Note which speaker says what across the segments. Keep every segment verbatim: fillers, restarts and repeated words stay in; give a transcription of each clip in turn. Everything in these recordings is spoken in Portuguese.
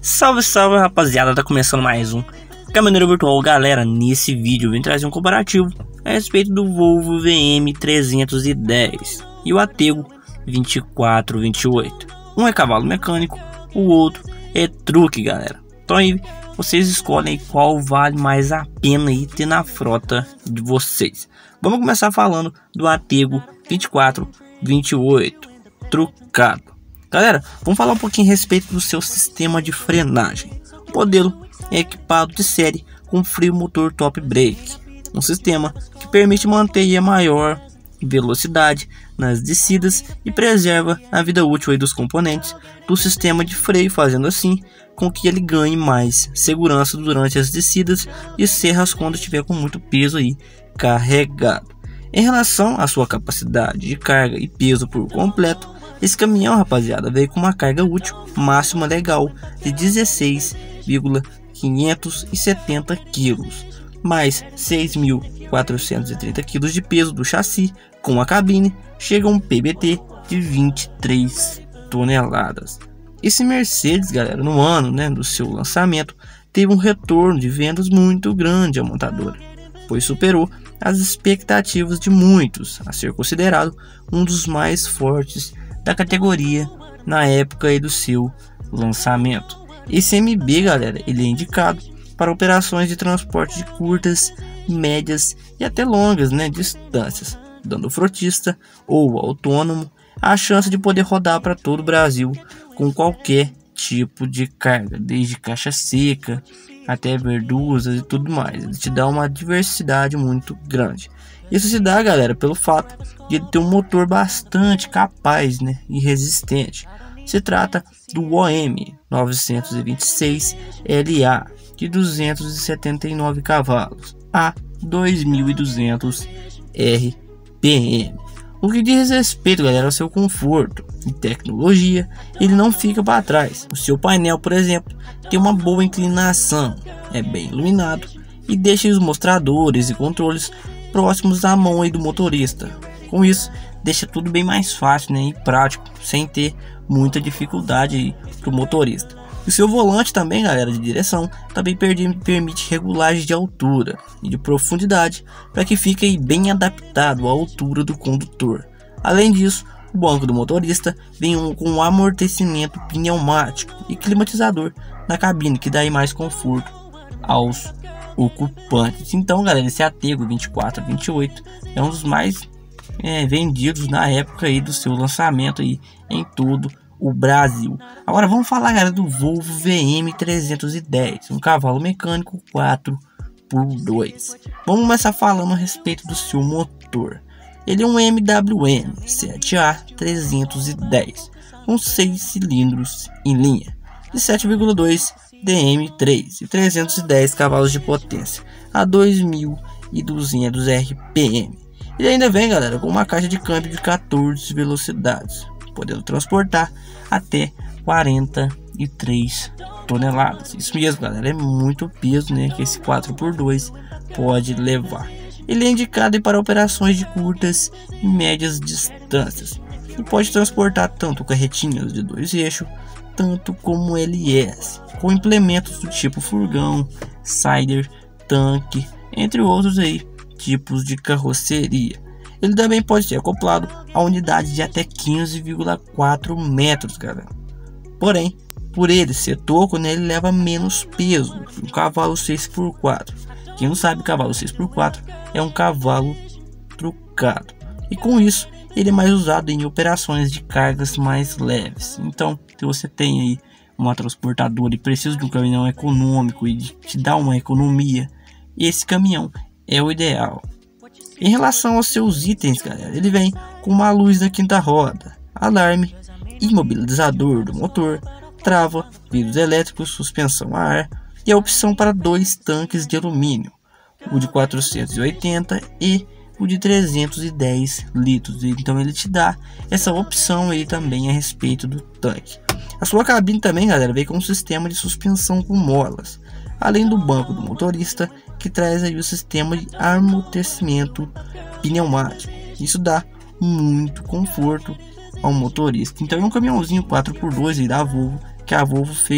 Speaker 1: Salve, salve, rapaziada, tá começando mais um Caminhoneiro Virtual. Galera, nesse vídeo eu vim trazer um comparativo a respeito do Volvo V M trezentos e dez e o Attego vinte e quatro vinte e oito. Um é cavalo mecânico, o outro é truque, galera. Então aí vocês escolhem qual vale mais a pena aí ter na frota de vocês. Vamos começar falando do Attego vinte e quatro vinte e oito trucado. Galera, vamos falar um pouquinho a respeito do seu sistema de frenagem. O modelo é equipado de série com freio motor top brake, um sistema que permite manter a maior velocidade nas descidas e preserva a vida útil aí dos componentes do sistema de freio, fazendo assim com que ele ganhe mais segurança durante as descidas e serras quando estiver com muito peso aí carregado. Em relação à sua capacidade de carga e peso por completo, esse caminhão, rapaziada, veio com uma carga útil máxima legal de dezesseis vírgula quinhentos e setenta quilos, mais seis mil quatrocentos e trinta quilos de peso do chassi. Com a cabine, chega um P B T de vinte e três toneladas. Esse Mercedes, galera, no ano né, do seu lançamento, teve um retorno de vendas muito grande à montadora, pois superou as expectativas de muitos, a ser considerado um dos mais fortes da categoria na época aí do seu lançamento. Esse M B, galera, ele é indicado para operações de transporte de curtas, médias e até longas né, distâncias, dando ao frotista ou autônomo a chance de poder rodar para todo o Brasil com qualquer tipo de carga, desde caixa seca até verduzas e tudo mais. Ele te dá uma diversidade muito grande. Isso se dá, galera, pelo fato de ele ter um motor bastante capaz né, e resistente. Se trata do O M novecentos e vinte e seis L A de duzentos e setenta e nove cavalos a dois mil e duzentos R P M. O que diz respeito, galera, ao seu conforto e tecnologia, ele não fica para trás. O seu painel, por exemplo, tem uma boa inclinação, é bem iluminado e deixa os mostradores e controles próximos à mão aí do motorista. Com isso, deixa tudo bem mais fácil né, e prático, sem ter muita dificuldade para o motorista. O seu volante também, galera, de direção, também permite regulagem de altura e de profundidade para que fique aí bem adaptado à altura do condutor. Além disso, o banco do motorista vem um, com um amortecimento pneumático e climatizador na cabine, que dá aí mais conforto aos ocupantes. Então, galera, esse Attego vinte e quatro vinte e oito é um dos mais é, vendidos na época aí do seu lançamento aí em todo o Brasil. Agora vamos falar, galera, do Volvo V M trezentos e dez, um cavalo mecânico quatro por dois. Vamos começar falando a respeito do seu motor. Ele é um M W M sete A trezentos e dez com seis cilindros em linha de sete vírgula dois D M três e trezentos e dez cavalos de potência a dois mil e duzentos R P M. Ele ainda vem, galera, com uma caixa de câmbio de quatorze velocidades, podendo transportar até quarenta e três toneladas. Isso mesmo, galera, é muito peso né, que esse quatro por dois pode levar. Ele é indicado para operações de curtas e médias distâncias e pode transportar tanto carretinhas de dois eixos, tanto como L S, com implementos do tipo furgão, cider, tanque, entre outros aí tipos de carroceria. Ele também pode ser acoplado a unidade de até quinze vírgula quatro metros, galera. Porém, por ele ser toco, né, ele leva menos peso que um cavalo seis por quatro. Quem não sabe, cavalo seis por quatro é um cavalo trucado. E com isso, ele é mais usado em operações de cargas mais leves. Então, se você tem aí uma transportadora e precisa de um caminhão econômico e de te dar uma economia, esse caminhão é o ideal. Em relação aos seus itens, galera, ele vem com uma luz na quinta roda, alarme, imobilizador do motor, trava, vidros elétricos, suspensão a ar e a opção para dois tanques de alumínio, o de quatrocentos e oitenta e o de trezentos e dez litros. Então ele te dá essa opção aí também a respeito do tanque. A sua cabine também, galera, vem com um sistema de suspensão com molas, além do banco do motorista, que traz aí o sistema de amortecimento pneumático. Isso dá muito conforto ao motorista. Então é um caminhãozinho quatro por dois aí da Volvo, que a Volvo fez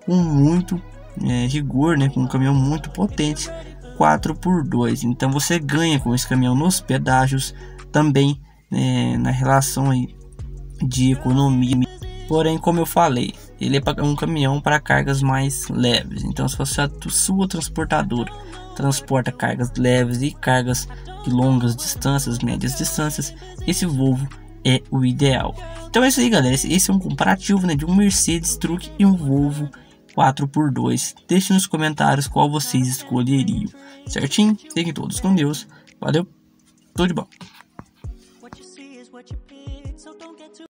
Speaker 1: com muito é, rigor, né, com um caminhão muito potente, quatro por dois. Então você ganha com esse caminhão nos pedágios, também é, na relação aí de economia. Porém, como eu falei, ele é um caminhão para cargas mais leves. Então, se você, a sua transportadora transporta cargas leves e cargas de longas distâncias, médias distâncias, esse Volvo é o ideal. Então é isso aí, galera. Esse, esse é um comparativo, né, de um Mercedes Truck e um Volvo quatro por dois. Deixe nos comentários qual vocês escolheriam, certinho? Fiquem todos com Deus. Valeu, tudo de bom.